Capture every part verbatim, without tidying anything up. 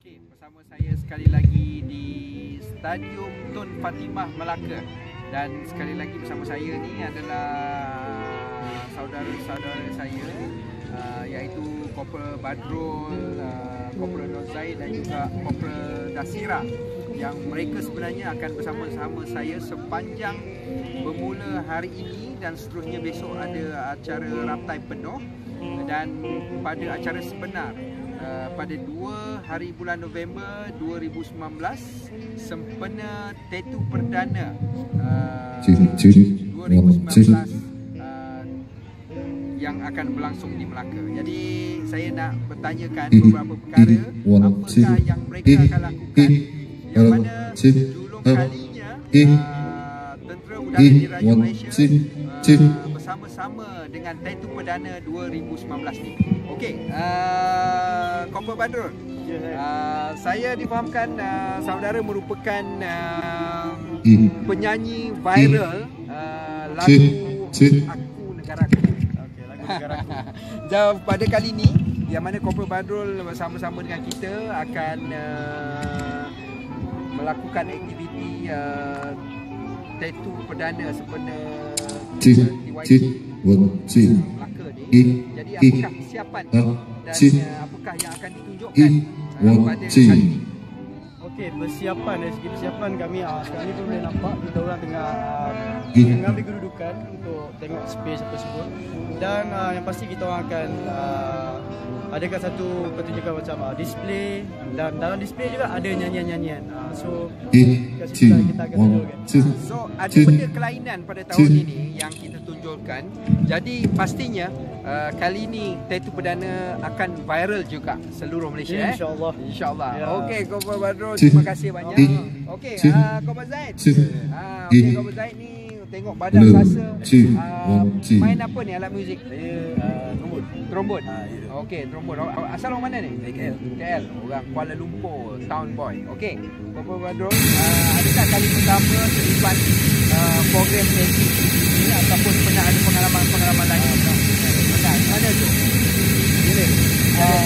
Okay, bersama saya sekali lagi di Stadium Tun Fatimah Melaka, dan sekali lagi bersama saya ni adalah saudara-saudara saya uh, iaitu Corporal Badrul, uh, Corporal Nur Zaid dan juga Corporal Dasira, yang mereka sebenarnya akan bersama-sama saya sepanjang bermula hari ini dan seterusnya besok ada acara raptai penuh, dan pada acara sebenar Uh, pada dua hari bulan November dua ribu sembilan belas sempena tattoo perdana uh, dua ribu sembilan belas uh, yang akan berlangsung di Melaka. Jadi saya nak bertanyakan beberapa perkara, apakah yang mereka akan lakukan, yang mana julung kalinya uh, Tentera Udara Diraja Malaysia uh, bersama-sama dengan tattoo perdana dua ribu sembilan belas ni. Okey, uh, Corporal Badrul, uh, saya difahamkan uh, saudara merupakan uh, penyanyi viral uh, lagu Aku Negaraku. Okey, lagu Negaraku. Dan pada kali ini, yang mana Corporal Badrul bersama-sama dengan kita akan uh, melakukan aktiviti uh, tattoo perdana sempena T Y T Melaka ni. Jadi apakah persiapan dan uh, apakah yang akan ditunjukkan uh, pada kali ini? Okey, persiapan dari segi persiapan kami uh, sekarang ni pun boleh nampak kita orang tengah uh, mengambil kedudukan untuk tengok space apa semua, dan uh, yang pasti kita orang akan uh, adakan satu pertunjukan macam uh, display, dan dalam display juga ada nyanyian-nyanyian. Uh, so kita akan tunjukkan. So ada benda kelainan pada tahun ini yang kita tunjukkan. Jadi pastinya uh, kali ini tattoo perdana akan viral juga seluruh Malaysia. Ya, InsyaAllah. Eh? InsyaAllah. Ya. Okey, Corporal Badrul, terima kasih banyak. Okey, uh, Corporal Zaid. Uh, Okey, Corporal Zaid ni tengok badan rasa uh, main apa ni alat muzik? Saya uh, trombon. Trombon. Uh, yeah. Okey, trombon. Asal orang mana ni? K L. K L. Orang Kuala Lumpur, town boy. Okey, Corporal Badrul, uh, adakah kali pertama terlibat uh, program tattoo ini ataupun pernah ada pengalaman-pengalaman lain? Uh, pernah. Mana tu? Bila? Uh,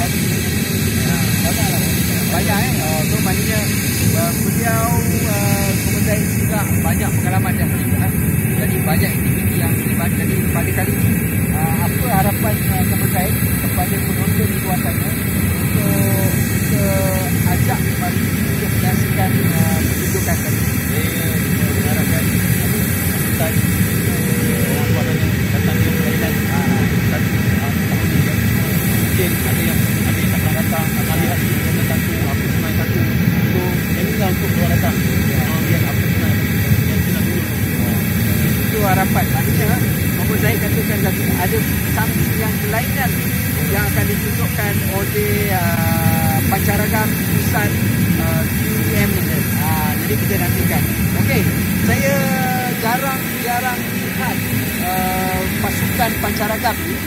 Banyak lah. Banyak eh. Uh, so maknanya uh, beliau uh, Corporal juga banyak pengalaman yang terlibat. Jadi banyak aktiviti yang terlibat. Jadi pada kali ini uh, apa harapan uh, Corporal kepada penonton di luar sana untuk kita ajak mari untuk menyaksikan uh, pertunjukan tadi? Saya mengharapkan sambutan orang luar sana datang ke Thailand satu tahun ini. Mungkin ada yang ada yang tak pernah datang, akan lihat video satu, apa senang satu. So, inilah untuk orang datang. Lihat apa senang yang senang dulu. Itu harapan. Maknanya Corporal Zaid katakan tadi ada something yang kelainan yang akan ditunjukkan oleh uh, pancaragam pusat uh, Q M ini. Uh, jadi kita nantikan. Okey, saya jarang-jarang lihat uh, pasukan pancaragam ini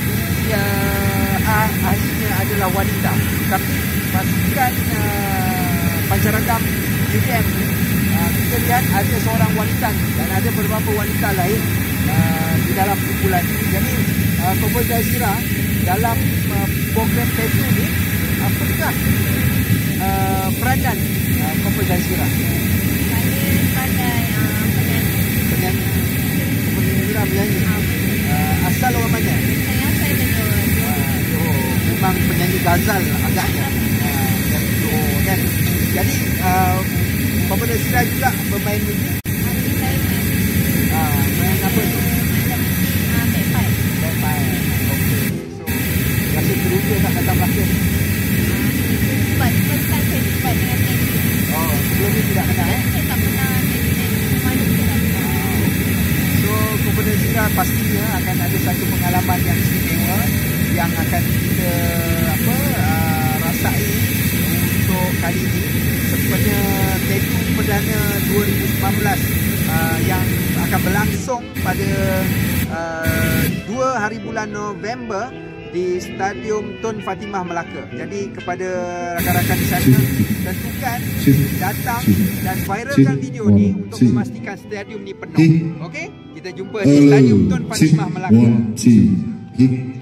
uh, akhirnya adalah wanita. Tapi pasukan uh, pancaragam Q M ini uh, kita lihat ada seorang wanita dan ada beberapa wanita lain uh, di dalam kumpulan ini. Jadi uh, Corporal Dasira dalam uh, program tattoo ni, apakah uh, peranan uh, Corporal Dasira? Saya sebagai uh, penyanyi. Penyanyi. Corporal Dasira penyanyi. Uh, asal orang mana? Saya asal dari Johor. Uh, memang penyanyi ghazal agaknya. Uh, dari Johor kan. Jadi uh, Corporal Dasira juga bermain muzik. Hari saya main Uh, main apa tu? main uh, backpipe. Backpipe. Okey. So rasa teruja tak datang Melaka ni? Sebab first time saya terlibat dengan tattoo. Oh, sebelum ni tidak kenal eh? Saya tak pernah tattoo mana pun tak pernah. So, Corporal Zira pastinya akan ada satu pengalaman yang istimewa yang akan kita apa uh, rasai untuk kali ini sempena tattoo perdana dua ribu sembilan belas uh, yang akan berlangsung pada uh, dua hari bulan November di Stadium Tun Fatimah Melaka. Jadi kepada rakan-rakan di sana, tentukan datang dan viralkan video ni untuk memastikan stadium ni penuh. Okey, kita jumpa di Stadium Tun Fatimah Melaka.